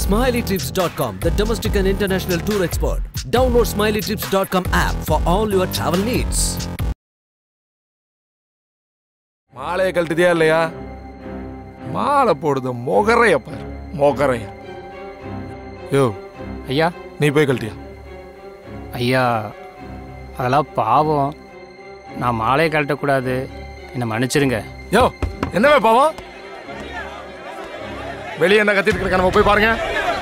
SmileyTrips.com, the domestic and international tour expert. Download SmileyTrips.com app for all your travel needs. மாலையை கழட்டியா இல்லையா? மாலை போடுது மொகரைய பாரு, மொகரைய. யோ ஐயா, நீ போய் கழட்டியா? ஐயா அதெல்லாம் பாவம், நான் மாலையை கழட்டக்கூடாது, என்னை மன்னிச்சிருங்க. யோ என்னவே பாவம்? வெளியே என்ன கத்திட்டு இருக்க, நம்ம போய் பாருங்க.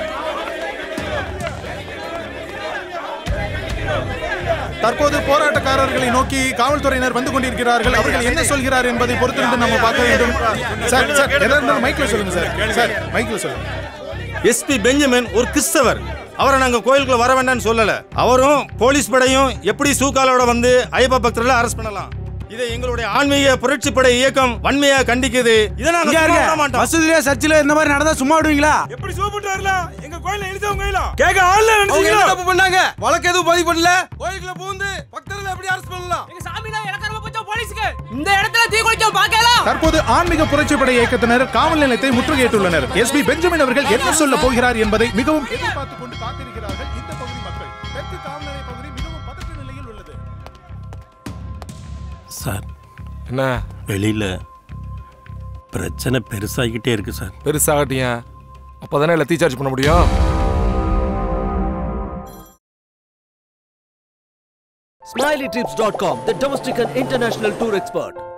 தற்போது போராட்டக்காரர்களை நோக்கி காவல்துறையினர் வந்து கொண்டிருக்கிறார்கள். அவர்கள் என்ன சொல்கிறார் என்பதை பொறுத்து நம்ம பார்க்க வேண்டும். சார் சார் எதாவது மைக்ல சொல்லுங்க சார். சார் மைக்ல சொல்லுங்க. எஸ்பி பெஞ்சமின் ஒரு கிறிஸ்தவர். அவரை நாங்க கோயிலுக்குள்ள வர வேண்டாம்னு சொல்லல. அவரும் போலீஸ் படையும் எப்படி சூக்காலோட வந்து ஐயப்ப பக்தர்களை அரெஸ்ட் பண்ணலாம். இதை எங்களுடைய ஆன்மீக புரட்சி படை இயக்கம் வன்மையா கண்டிக்குது. இத நாங்க விட மாட்டோம். மசூதில சர்ச்சில இந்த மாதிரி நடந்தா சும்மா விடுவீங்களா? எப்படி சூப்பிட்டு வரலாம்? எங்க கோயில்ல எழுதவங்க இல்ல. கேக்க ஆள்ல நினைச்சீங்க. அவங்க தப்பு பண்ணாங்க. வழக்கு எதுவும் பதிவு பண்ணல. கோயிலுக்குள்ள பூந்து பக்தர்களை எப்படி அரெஸ்ட் பண்ணலாம்? எங்க சாமினா இலக்கரமா போச்சா போலீஸ்க்கு. இந்த இடத்துல தீ குளிக்க பார்க்கலாம். தற்போது ஆன்மீக புரட்சி படை இயக்கத்தினர் காவல் நிலையத்தை முற்றுகையிட்டுள்ளனர். எஸ்பி பெஞ்சமின் அவர்கள் என்ன சொல்ல போகிறார் என்பதை மிகவும் எதிர்பார்த்துக் கொண்டு காத்திருக்கிறார்கள் இந்த பகுதி மக்கள். தெற்கு காவல் நிலைய பகுதி மிகவும் பதற்ற நிலையில் உள்ளது. சார் என்ன வெளியில பிரச்சனை பெருசாகிட்டே இருக்கு சார். பெருசாகட்டியா? அப்பதானே எல்லாம் ரீசார்ஜ் பண்ண முடியும். SmileyTrips.com, the domestic and international tour expert.